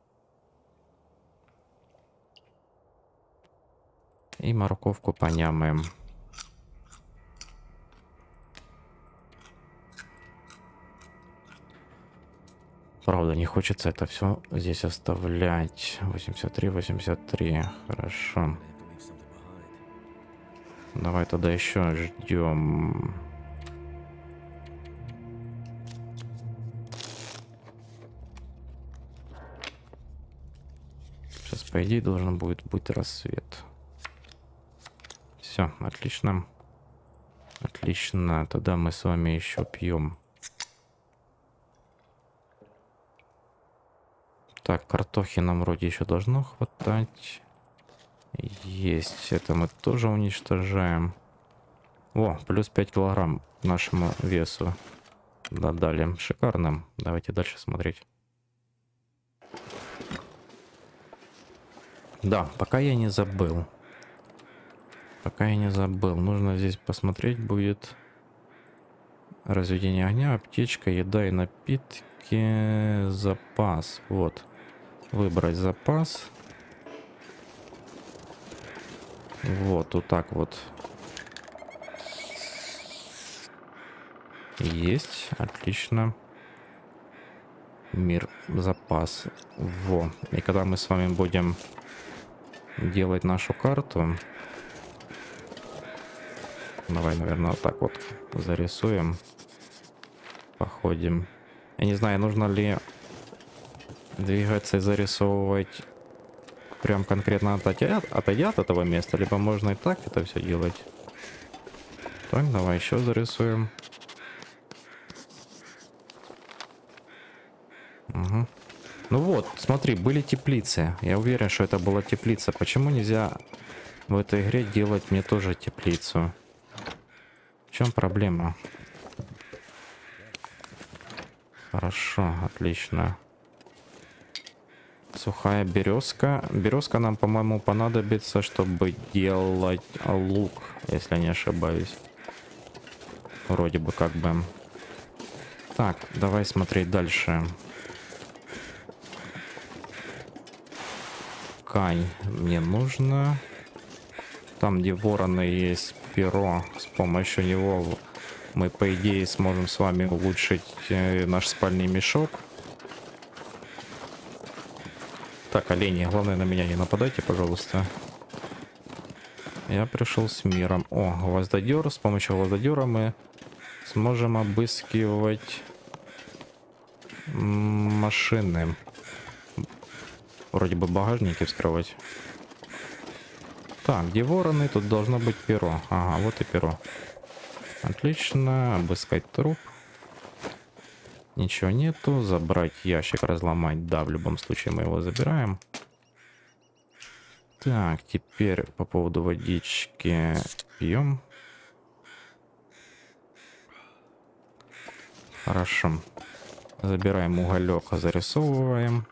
S1: И морковку понямаем. Правда, не хочется это все здесь оставлять. 83, 83. Хорошо. Давай тогда еще ждем. Сейчас, по идее, должен будет быть рассвет. Все, отлично. Отлично. Тогда мы с вами еще пьем. Так, картохи нам вроде еще должно хватать. Есть. Это мы тоже уничтожаем. О, плюс 5 килограмм к нашему весу. Додали. Шикарно. Давайте дальше смотреть. Да, пока я не забыл. Нужно здесь посмотреть будет. Разведение огня, аптечка, еда и напитки. Запас. Вот. Выбрать запас. Вот так вот. Есть. Отлично. Мир, запас. Во. И когда мы с вами будем делать нашу карту. Давай, наверное, вот так вот зарисуем. Походим. Я не знаю, нужно ли двигаться и зарисовывать прям конкретно отойдя от этого места, либо можно и так это все делать. Так, давай еще зарисуем. Угу. Ну вот, смотри, были теплицы. Я уверен, что это была теплица. Почему нельзя в этой игре делать мне тоже теплицу? В чем проблема? Хорошо, отлично. Сухая березка. Березка нам, по-моему, понадобится, чтобы делать лук, если не ошибаюсь. Вроде бы как бы. Так, давай смотреть дальше. Ткань мне нужно. Там, где вороны, есть перо. С помощью него мы, по идее, сможем с вами улучшить наш спальный мешок. Так, олени, главное, на меня не нападайте, пожалуйста. Я пришел с миром. О, гвоздодер. С помощью гвоздодера мы сможем обыскивать машины. Вроде бы багажники вскрывать. Так, где вороны? Тут должно быть перо. Ага, вот и перо. Отлично. Обыскать труп. Ничего нету. Забрать ящик, разломать. Да, в любом случае мы его забираем. Так, теперь по поводу водички пьем. Хорошо. Забираем уголек, зарисовываем.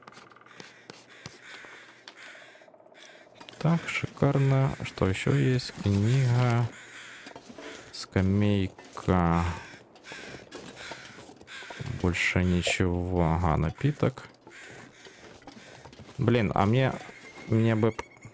S1: Так, шикарно. Что еще есть? Книга. Скамейка. Больше ничего. Ага, напиток. Блин, а мне бы,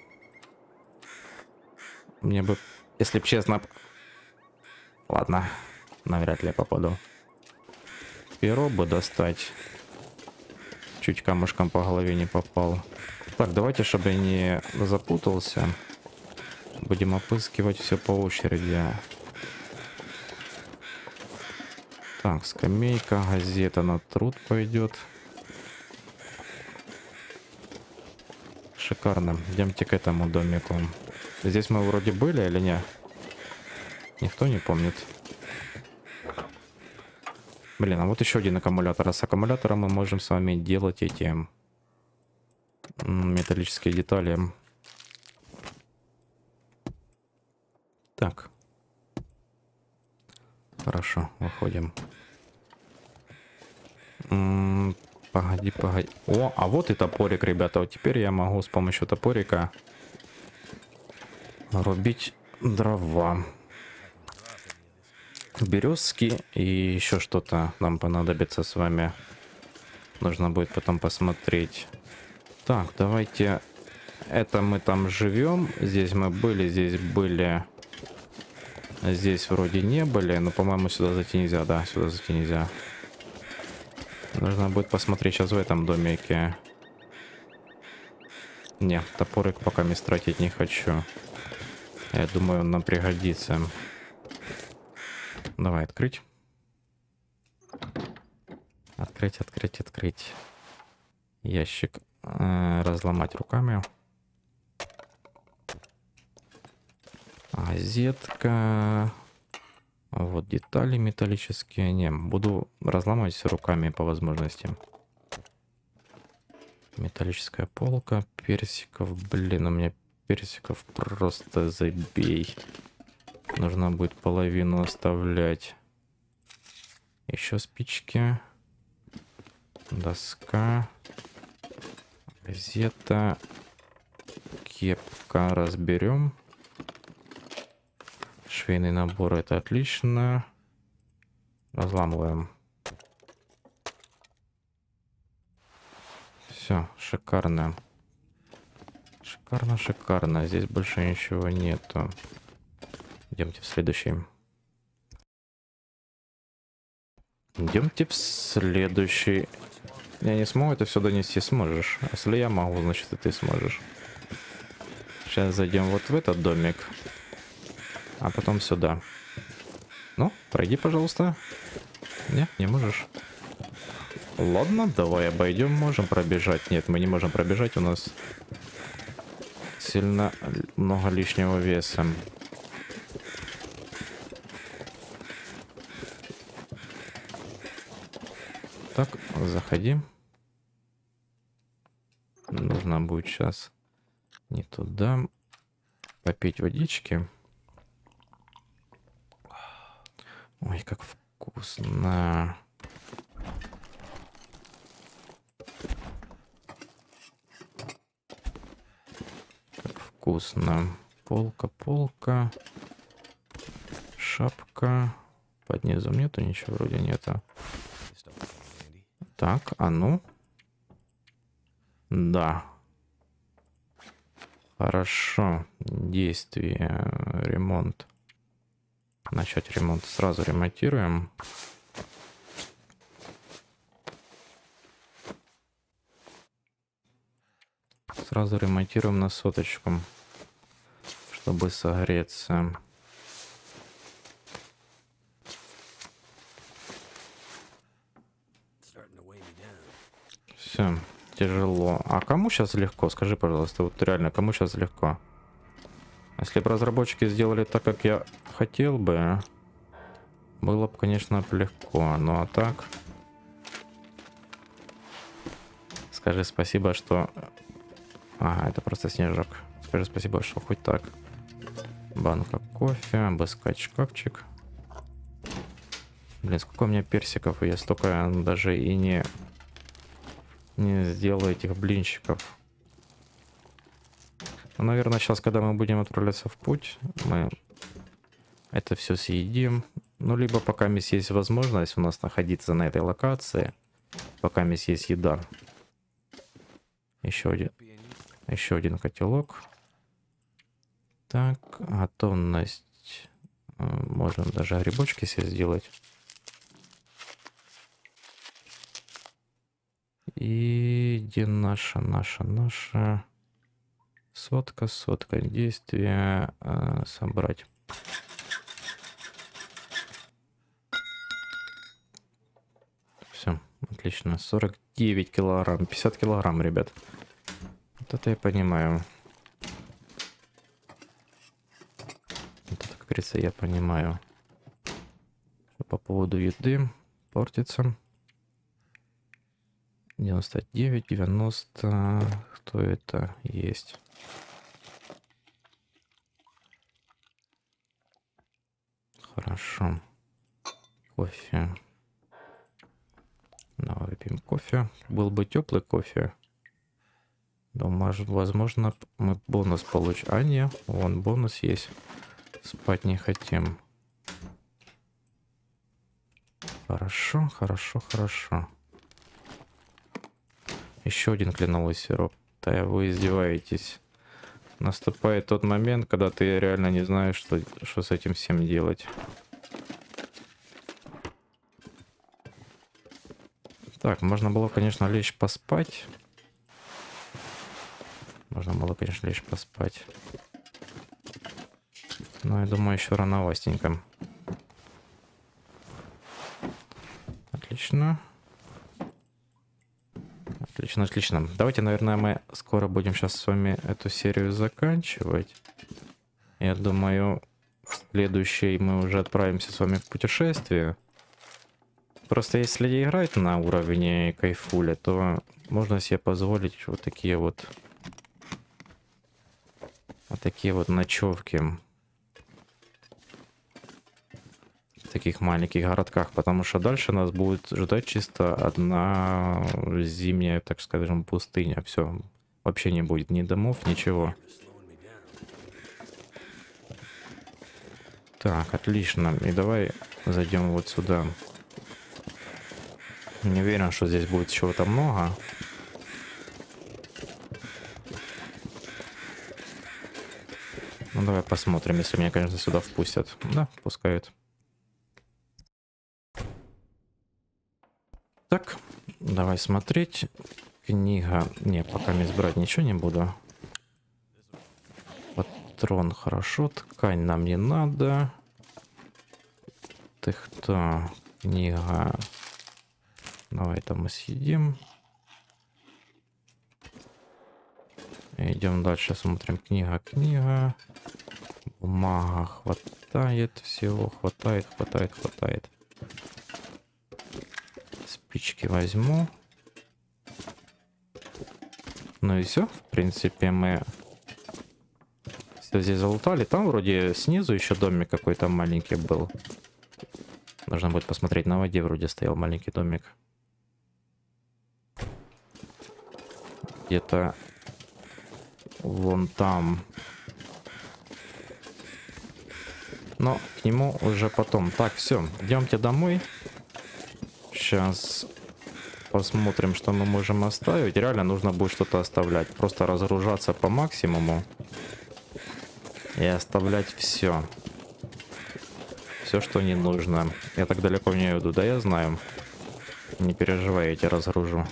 S1: если б честно... Ладно, навряд ли я попаду. Перо бы достать. Чуть камушком по голове не попал. Так, давайте, чтобы я не запутался. Будем опыскивать все по очереди. Так, скамейка, газета на труд пойдет. Шикарно. Идемте к этому домику. Здесь мы вроде были или нет? Никто не помнит. Блин, а вот еще один аккумулятор. А с аккумулятора мы можем с вами делать эти металлические детали. Так. Хорошо, выходим. Погоди, погоди. О, а вот и топорик, ребята. Вот теперь я могу с помощью топорика рубить дрова. Березки и еще что-то нам понадобится с вами. Нужно будет потом посмотреть. Так, давайте. Это мы там живем. Здесь мы были, здесь были. Здесь вроде не были, но, по-моему, сюда зайти нельзя. Да, сюда зайти нельзя. Нужно будет посмотреть сейчас в этом домике. Не, топорик пока мест тратить не хочу. Я думаю, он нам пригодится. Давай открыть. Открыть, открыть, открыть. Ящик. Разломать руками. Газетка. Вот детали металлические. Не, буду разломать все руками по возможности. Металлическая полка. Персиков. Блин, у меня персиков просто забей. Нужно будет половину оставлять. Еще спички. Доска. Газета. Кепка разберем. Швейный набор, это отлично. Разламываем. Все, шикарно. Шикарно, шикарно. Здесь больше ничего нету. Идемте в следующий. Идемте в следующий. Я не смогу это все донести, сможешь. Если я могу, значит и ты сможешь. Сейчас зайдем вот в этот домик. А потом сюда. Ну, пройди, пожалуйста. Нет, не можешь. Ладно, давай обойдем. Можем пробежать. Нет, мы не можем пробежать. У нас сильно много лишнего веса. Так, заходи. Нужно будет сейчас не туда. Попить водички. Ой, как вкусно. Как вкусно. Полка, полка. Шапка. Под низом нету ничего, вроде нету. Так, а ну. Да. Хорошо. Действие. Ремонт. Начать ремонт. Сразу ремонтируем. Сразу ремонтируем на соточку, чтобы согреться. Все, тяжело. А кому сейчас легко? Скажи, пожалуйста, вот реально, кому сейчас легко? Если бы разработчики сделали так, как я хотел бы, было бы, конечно, легко. Ну а так... Скажи спасибо, что... Ага, это просто снежок. Скажи спасибо, что хоть так. Банка кофе, обыскать шкафчик. Блин, сколько у меня персиков, и я столько даже и не сделаю этих блинчиков. Ну, наверное, сейчас, когда мы будем отправляться в путь, мы это все съедим. Ну, либо пока есть возможность у нас находиться на этой локации, пока есть еда. Еще один котелок. Так, готовность. Можно даже грибочки себе сделать. И где наша сотка действия собрать. Все, отлично. 49 килограмм, 50 килограмм, ребят. Вот это я понимаю. Вот это, как говорится, я понимаю. По поводу еды портится. 99, 90. Кто это есть? Хорошо. Кофе. Давай выпьем кофе. Был бы теплый кофе. Думаю, возможно, мы бонус получим. А, не, вон бонус есть. Спать не хотим. Хорошо, хорошо, хорошо. Еще один кленовый сироп. Да вы издеваетесь. Наступает тот момент, когда ты реально не знаешь, что с этим всем делать. Так, можно было, конечно, лечь поспать. Но я думаю, еще рановастенько. Отлично. Отлично. Давайте, наверное, мы скоро будем сейчас с вами эту серию заканчивать. Я думаю, в следующей мы уже отправимся с вами в путешествие. Просто если играть на уровне кайфуля, то можно себе позволить вот такие вот ночевки в таких маленьких городках, потому что дальше нас будет ждать чисто одна зимняя, так скажем, пустыня. Все, вообще не будет ни домов, ничего. Так, отлично. И давай зайдем вот сюда. Не уверен, что здесь будет чего-то много. Ну, давай посмотрим, если меня, конечно, сюда впустят. Да, пускают. Так, давай смотреть. Книга. Не, пока мне брать ничего не буду. Патрон, хорошо. Ткань нам не надо. Ты кто? Книга. Давай это мы съедим. Идем дальше, смотрим. Книга. Бумага хватает всего. Хватает. Спички возьму. Ну и все. В принципе, мы все здесь залутали. Там вроде снизу еще домик какой-то маленький был. Нужно будет посмотреть. На воде вроде стоял маленький домик. Где-то вон там. Но к нему уже потом. Так, все, идемте домой. Сейчас посмотрим, что мы можем оставить. Реально нужно будет что-то оставлять. Просто разгружаться по максимуму. И оставлять все. Все, что не нужно. Я так далеко не иду, да, я знаю. Не переживай, я тебя разгружу.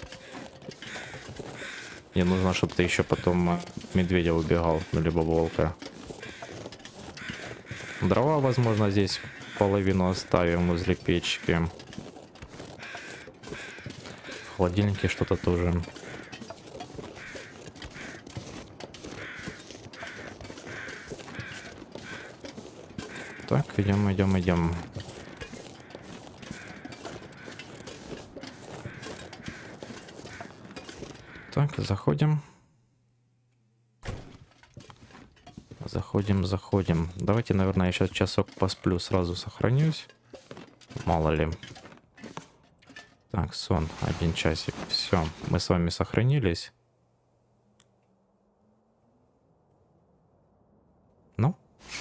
S1: Мне нужно, чтобы ты еще потом медведя убегал, ну, либо волка. Дрова, возможно, здесь половину оставим возле печки. В холодильнике что-то тоже. Так, идем. Так, заходим. Заходим. Давайте, наверное, я сейчас часок посплю, сразу сохранюсь. Мало ли. Так, сон, 1 часик. Все, мы с вами сохранились. Ну?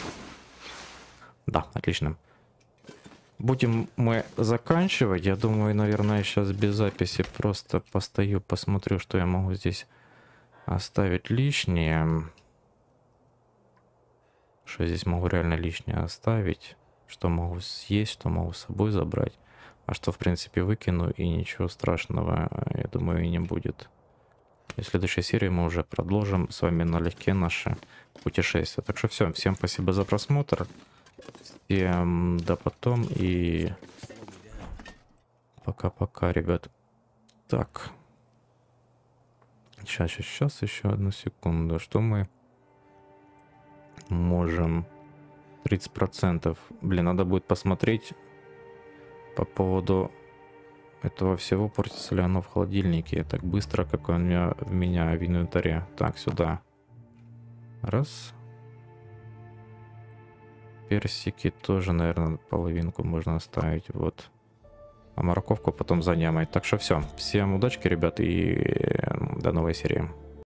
S1: Да, отлично. Будем мы заканчивать. Я думаю, наверное, сейчас без записи просто постою, посмотрю, что я могу здесь оставить лишнее. Что здесь могу реально лишнее оставить. Что могу съесть, что могу с собой забрать. А что, в принципе, выкину, и ничего страшного, я думаю, и не будет. И в следующей серии мы уже продолжим с вами налегке наше путешествие. Так что все, всем спасибо за просмотр. Всем до потом и пока-пока, ребят. Так. Сейчас, еще одну секунду. Что мы можем? 30%. Блин, надо будет посмотреть по поводу этого всего. Портится ли оно в холодильнике так быстро, как он в меня в инвентаре. Так, сюда. Раз. Персики тоже, наверное, половинку можно оставить. Вот. А морковку потом занямать. Так что все. Всем удачки, ребят, и до новой серии.